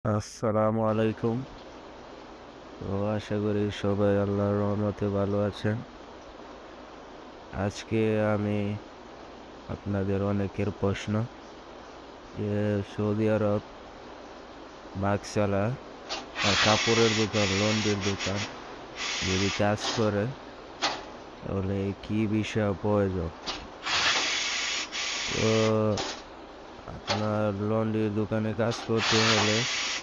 আসসালামু আলাইকুম। তো আশা করি সবাই আল্লাহর রহমতে ভালো আছেন। আজকে আমি আপনাদের অনেকের প্রশ্ন যে সৌদি আরব মাকসালা কাপড়ের দোকান, লন্ড্রির দোকান যদি কাজ করে তাহলে কি বিষয় প্রয়োজন? তো আপনার লন্ড্রির দোকানে কাজ করতে হলে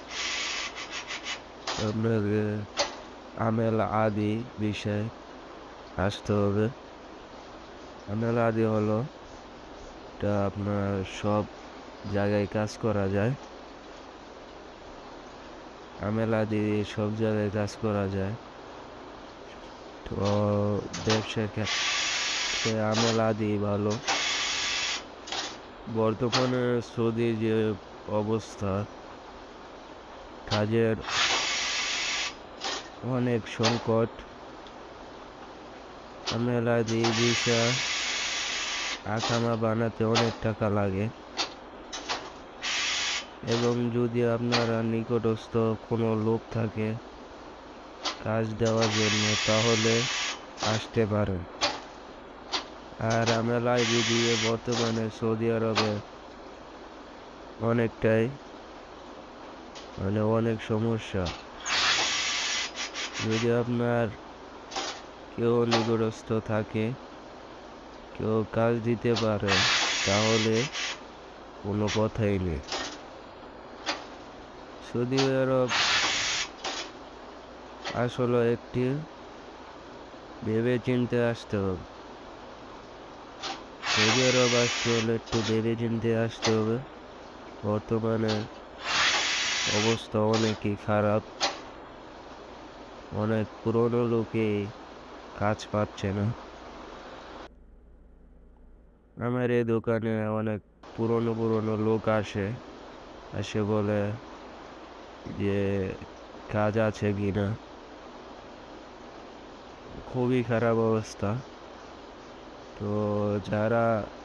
আপনাকে আমেল আদি বিষয় আসতে হবে। আমেল আদি হলো এটা আপনার সব জায়গায় কাজ করা যায়। আমেলা দিয়ে সব জায়গায় কাজ করা যায়। তো ব্যবসার ক্ষেত্রে আমেলা দিয়ে ভালো। বর্তমানে সৌদির যে অবস্থা, কাজের অনেক সংকট। আমেলা দিয়ে ভিসা আকামা বানাতে অনেক টাকা লাগে, এবং যদি আপনারা নিকটস্থ কোনো লোক থাকে কাজ দেওয়ার জন্য তাহলে আসতে পারেন। আর আমেলা আইডি দিয়ে বর্তমানে সৌদি আরবে অনেকটাই অনেক সমস্যা। যদি আপনার কেউ নিকটস্থ থাকে, কেউ কাজ দিতে পারে, তাহলে কোনো কথাই নেই। সৌদি আরব আসলে একটি ভেবে চিনতে আসতে হবে। সৌদি আরব আসতে হলে একটু ভেবে চিনতে আসতে হবে। বর্তমানে অবস্থা অনেকই খারাপ। অনেক পুরনো লোকে কাজ পাচ্ছে না। আমার এই দোকানে অনেক পুরনো লোক এসে বলে যে কাজ আছে কিনা। খুবই খারাপ অবস্থা। তো যারা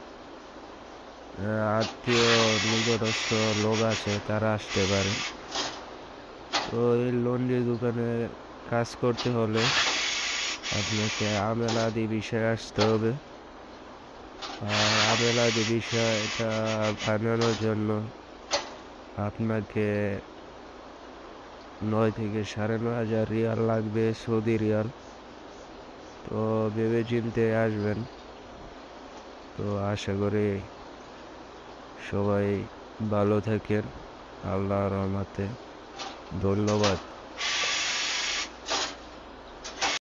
আত্মীয় নিকটস্থ লোক আছে তারা আসতে পারে। তো এই লন্ড্রি দোকানে কাজ করতে হলে আপনাকে আমেল আদি বিষয়ে আসতে হবে। আর আমেল আদি বিষয় এটা বানানোর জন্য আপনাকে 9 থেকে 9,500 রিয়াল লাগবে, সৌদি রিয়াল। তো ভেবে চিনতে আসবেন। তো আশা করি সবাই ভালো থাকেন আল্লাহর রহমতে। ধন্যবাদ।